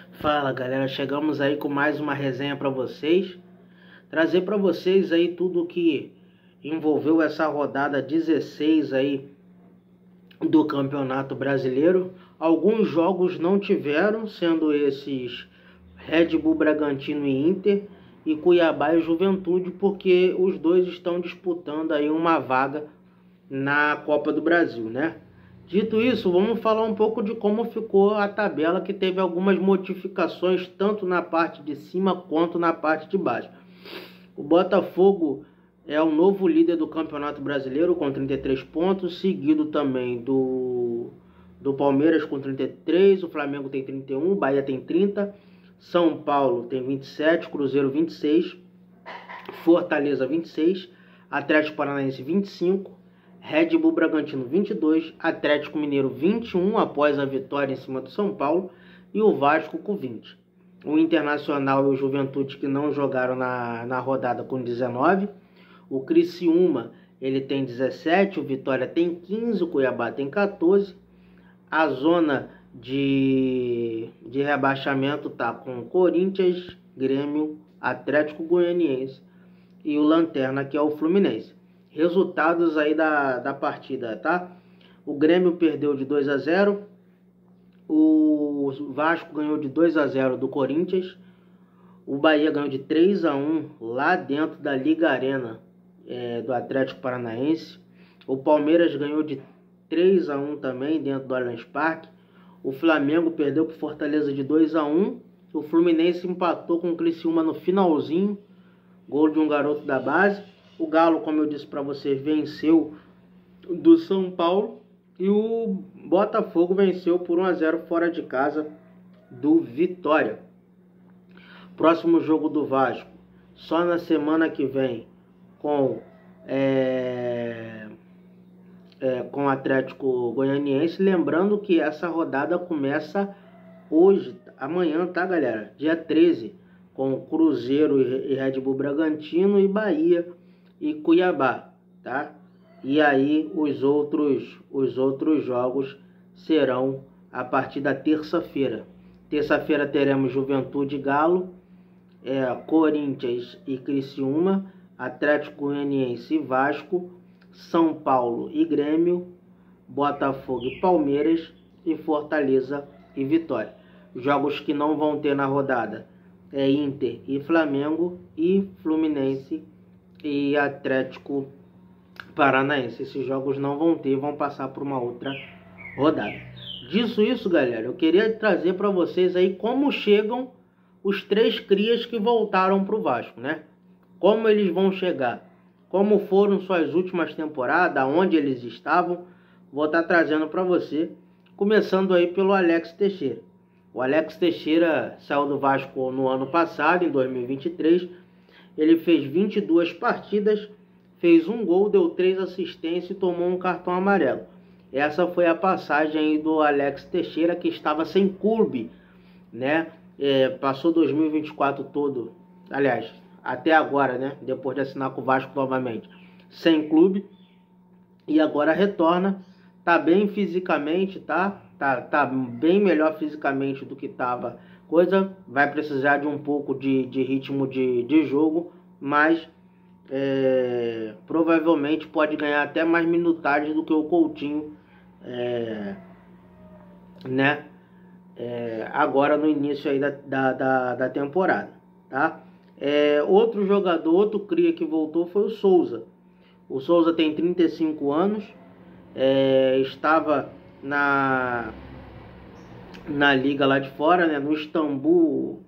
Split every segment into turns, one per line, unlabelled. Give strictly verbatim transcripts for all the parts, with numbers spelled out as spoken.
Fala galera, chegamos aí com mais uma resenha para vocês, trazer para vocês aí tudo que envolveu essa rodada dezesseis aí do Campeonato Brasileiro. Alguns jogos não tiveram, sendo esses Red Bull Bragantino e Inter, e Cuiabá e Juventude, porque os dois estão disputando aí uma vaga na Copa do Brasil, né? Dito isso, vamos falar um pouco de como ficou a tabela, que teve algumas modificações tanto na parte de cima quanto na parte de baixo. O Botafogo é o novo líder do Campeonato Brasileiro com trinta e três pontos, seguido também do, do Palmeiras com trinta e três, o Flamengo tem trinta e um, o Bahia tem trinta, São Paulo tem vinte e sete, Cruzeiro vinte e seis, Fortaleza vinte e seis, Atlético Paranaense vinte e cinco, Red Bull Bragantino vinte e dois, Atlético Mineiro vinte e um após a vitória em cima do São Paulo e o Vasco com vinte. O Internacional e o Juventude, que não jogaram na, na rodada, com dezenove. O Criciúma ele tem dezessete, o Vitória tem quinze, o Cuiabá tem quatorze. A zona de, de rebaixamento tá com Corinthians, Grêmio, Atlético Goianiense e o Lanterna, que é o Fluminense. Resultados aí da, da partida, tá? O Grêmio perdeu de dois a zero. O Vasco ganhou de dois a zero do Corinthians. O Bahia ganhou de três a um lá dentro da Liga Arena é, do Atlético Paranaense. O Palmeiras ganhou de três a um também dentro do Allianz Parque. O Flamengo perdeu para o Fortaleza de dois a um. O Fluminense empatou com o Criciúma no finalzinho. Gol de um garoto da base. O Galo, como eu disse para vocês, venceu do São Paulo. E o Botafogo venceu por um a zero fora de casa do Vitória. Próximo jogo do Vasco, só na semana que vem, com é, é, com o Atlético Goianiense. Lembrando que essa rodada começa hoje, amanhã, tá galera? Dia treze, com Cruzeiro e Red Bull Bragantino, e Bahia e Cuiabá, tá? E aí os outros, os outros jogos serão a partir da terça-feira. Terça-feira teremos Juventude e Galo, é, Corinthians e Criciúma, Atlético Goianiense e Vasco, São Paulo e Grêmio, Botafogo e Palmeiras, e Fortaleza e Vitória. Jogos que não vão ter na rodada é Inter e Flamengo, e Fluminense e Atlético Paranaense. Esses jogos não vão ter, vão passar por uma outra rodada. Disso isso, galera, eu queria trazer para vocês aí como chegam os três crias que voltaram para o Vasco, né? Como eles vão chegar, como foram suas últimas temporadas, onde eles estavam. Vou estar trazendo para você, começando aí pelo Alex Teixeira. O Alex Teixeira saiu do Vasco no ano passado, em dois mil e vinte e três. Ele fez vinte e duas partidas, fez um gol, deu três assistências e tomou um cartão amarelo. Essa foi a passagem aí do Alex Teixeira, que estava sem clube, né? É, passou dois mil e vinte e quatro todo, aliás, até agora, né? Depois de assinar com o Vasco novamente, sem clube. E agora retorna, tá bem fisicamente, tá? Tá, tá bem melhor fisicamente do que estava. Coisa, vai precisar de um pouco de, de ritmo de, de jogo, mas é, provavelmente pode ganhar até mais minutagem do que o Coutinho, é, né? É, agora no início aí da, da, da, da temporada, tá? É, outro jogador, outro cria que voltou foi o Souza. O Souza tem trinta e cinco anos, é, estava na... na liga lá de fora, né, no Istambul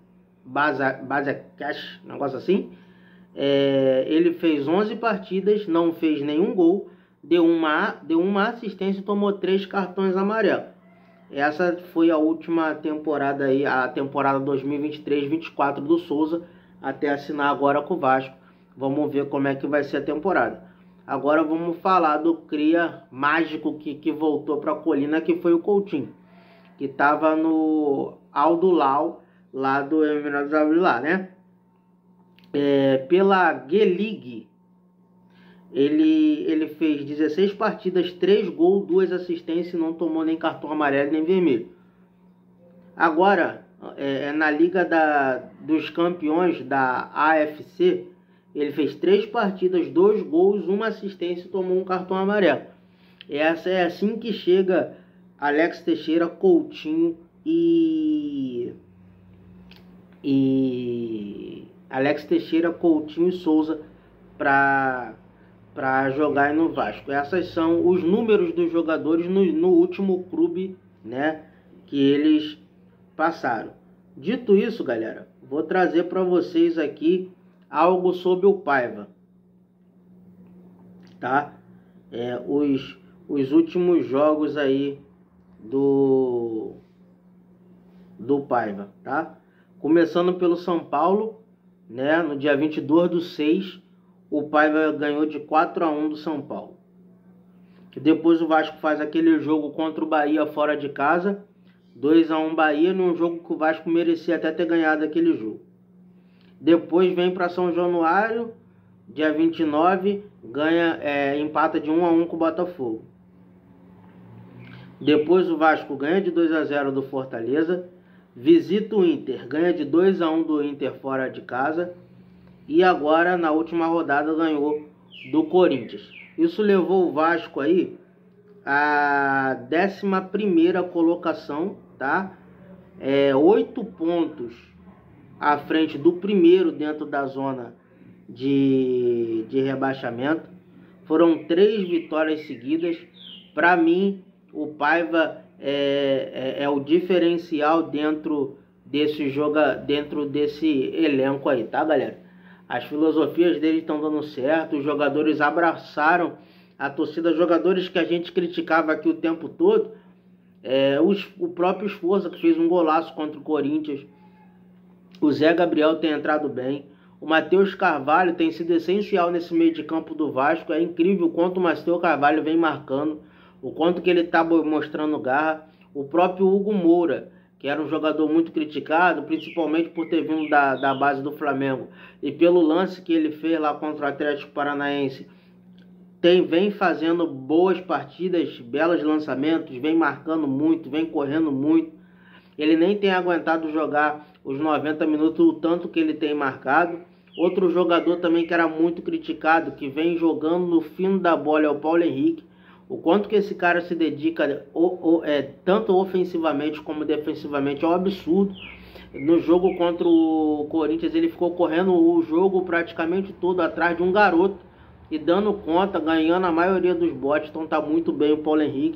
Basaksehir, negócio assim. É, ele fez onze partidas, não fez nenhum gol, deu uma, deu uma assistência e tomou três cartões amarelos. Essa foi a última temporada aí, a temporada dois mil e vinte e três vinte e quatro do Souza, até assinar agora com o Vasco. Vamos ver como é que vai ser a temporada. Agora vamos falar do cria mágico que, que voltou para a Colina, que foi o Coutinho, que estava no Aldo Lau, lá do Emirados Árabes, lá, né? É, pela G-League, ele, ele fez dezesseis partidas, três gols, duas assistências, e não tomou nem cartão amarelo nem vermelho. Agora, é, é na Liga da, dos Campeões da A F C, ele fez três partidas, dois gols, uma assistência e tomou um cartão amarelo. Essa é assim que chega Alex Teixeira, Coutinho e... e Alex Teixeira, Coutinho e Souza para para jogar no Vasco. Essas são os números dos jogadores no, no último clube, né, que eles passaram. Dito isso, galera, vou trazer para vocês aqui algo sobre o Paiva, tá? É, os, os últimos jogos aí do, do Paiva, tá? Começando pelo São Paulo, né? No dia vinte e dois do seis, o Paiva ganhou de quatro a um do São Paulo. Depois o Vasco faz aquele jogo contra o Bahia fora de casa, dois a um Bahia, num jogo que o Vasco merecia até ter ganhado aquele jogo. Depois vem para São Januário, dia vinte e nove, ganha, é, empata de um a um com o Botafogo. Depois o Vasco ganha de dois a zero do Fortaleza, visita o Inter, ganha de dois a um do Inter fora de casa, e agora na última rodada ganhou do Corinthians. Isso levou o Vasco aí a décima primeira colocação, tá? É, oito pontos à frente do primeiro dentro da zona de, de rebaixamento. Foram três vitórias seguidas. Para mim, o Paiva é, é, é o diferencial dentro desse, joga, dentro desse elenco aí, tá, galera? As filosofias dele estão dando certo, os jogadores abraçaram a torcida, jogadores que a gente criticava aqui o tempo todo, é, os, o próprio Esforza, que fez um golaço contra o Corinthians, o Zé Gabriel tem entrado bem, o Matheus Carvalho tem sido essencial nesse meio de campo do Vasco. É incrível o quanto o Matheus Carvalho vem marcando, o quanto que ele está mostrando garra. O próprio Hugo Moura, que era um jogador muito criticado, principalmente por ter vindo da, da base do Flamengo, e pelo lance que ele fez lá contra o Atlético Paranaense, tem, vem fazendo boas partidas, belos lançamentos, vem marcando muito, vem correndo muito. Ele nem tem aguentado jogar os noventa minutos, o tanto que ele tem marcado. Outro jogador também que era muito criticado, que vem jogando no fino da bola, é o Paulo Henrique. O quanto que esse cara se dedica, o, o, é, tanto ofensivamente como defensivamente, é um absurdo. No jogo contra o Corinthians, ele ficou correndo o jogo praticamente todo atrás de um garoto e dando conta, ganhando a maioria dos botes. Então tá muito bem o Paulo Henrique.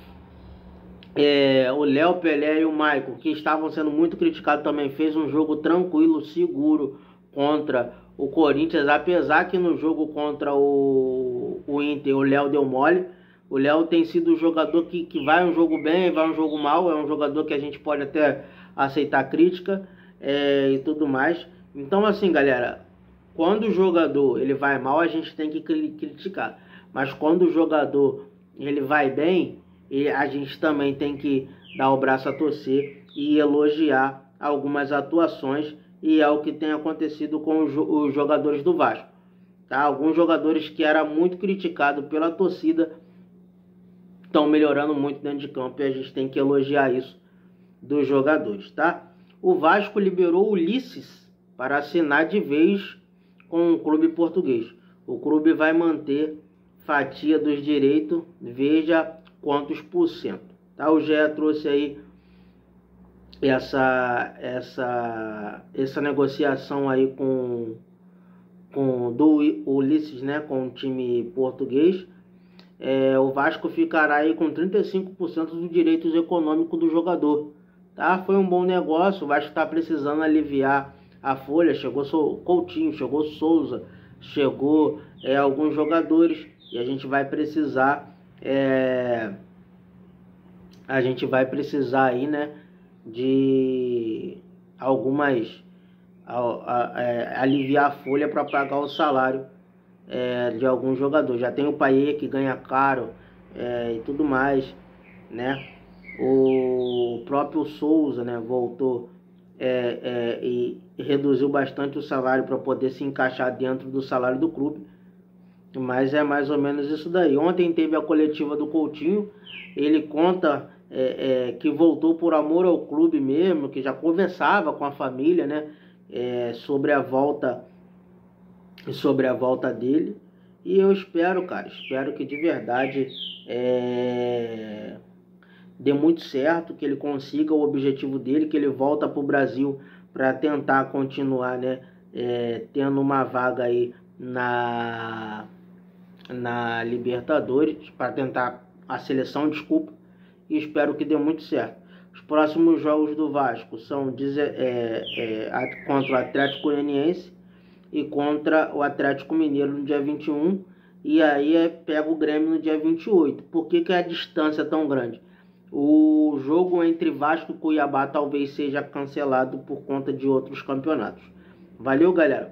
É, o Léo, Pelé e o Maicon, que estavam sendo muito criticados também, fez um jogo tranquilo, seguro contra o Corinthians, apesar que no jogo contra o, o Inter o Léo deu mole. O Léo tem sido um jogador que, que vai um jogo bem, vai um jogo mal, é um jogador que a gente pode até aceitar crítica, é, e tudo mais. Então assim, galera, quando o jogador ele vai mal, a gente tem que criticar, mas quando o jogador ele vai bem, e a gente também tem que dar o braço a torcer e elogiar algumas atuações, e é o que tem acontecido com os jogadores do Vasco, tá? Alguns jogadores que eram muito criticados pela torcida estão melhorando muito dentro de campo, e a gente tem que elogiar isso dos jogadores, tá? O Vasco liberou o Ulisses para assinar de vez com o clube português. O clube vai manter fatia dos direitos, veja quantos por cento, tá? O G E trouxe aí essa essa essa negociação aí com com do Ulisses, né, com o time português. É, o Vasco ficará aí com trinta e cinco por cento dos direitos econômicos do jogador, tá? Foi um bom negócio. O Vasco está precisando aliviar a folha. Chegou Coutinho, chegou Souza, chegou é, alguns jogadores, e a gente vai precisar é, a gente vai precisar aí, né, de algumas a, a, a, aliviar a folha para pagar o salário é, de alguns jogadores. Já tem o Payet, que ganha caro, é, e tudo mais, né? O próprio Souza, né, voltou é, é, e reduziu bastante o salário para poder se encaixar dentro do salário do clube. Mas é mais ou menos isso daí. Ontem teve a coletiva do Coutinho, ele conta é, é, que voltou por amor ao clube mesmo, que já conversava com a família, né, é, sobre a volta, sobre a volta dele. E eu espero, cara, espero que de verdade é, dê muito certo, que ele consiga o objetivo dele, que ele volta para o Brasil para tentar continuar, né, é, tendo uma vaga aí na na Libertadores, para tentar a seleção, desculpa, e espero que dê muito certo. Os próximos jogos do Vasco são é, é, contra o Atlético Goianiense e contra o Atlético Mineiro no dia vinte e um, e aí é, pega o Grêmio no dia vinte e oito. Por que que a distância é tão grande? O jogo entre Vasco e Cuiabá talvez seja cancelado por conta de outros campeonatos. Valeu, galera.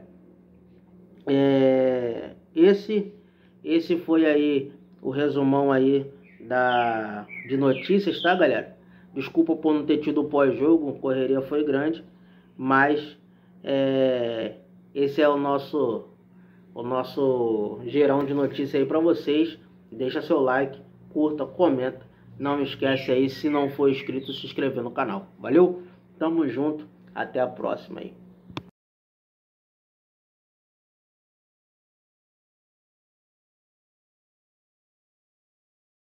É, esse esse foi aí o resumão aí da, de notícias, tá, galera? Desculpa por não ter tido o pós-jogo, a correria foi grande, mas é, esse é o nosso o nosso gerão de notícias aí para vocês. Deixa seu like, curta, comenta. Não esquece aí, se não for inscrito, se inscrever no canal. Valeu? Tamo junto, até a próxima aí.